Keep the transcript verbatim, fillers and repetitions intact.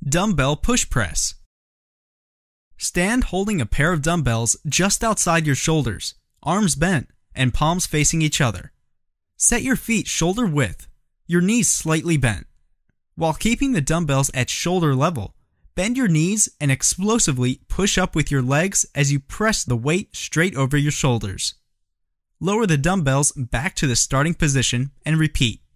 Dumbbell push press. Stand holding a pair of dumbbells just outside your shoulders, arms bent, and palms facing each other. Set your feet shoulder width, your knees slightly bent. While keeping the dumbbells at shoulder level, bend your knees and explosively push up with your legs as you press the weight straight over your shoulders. Lower the dumbbells back to the starting position and repeat.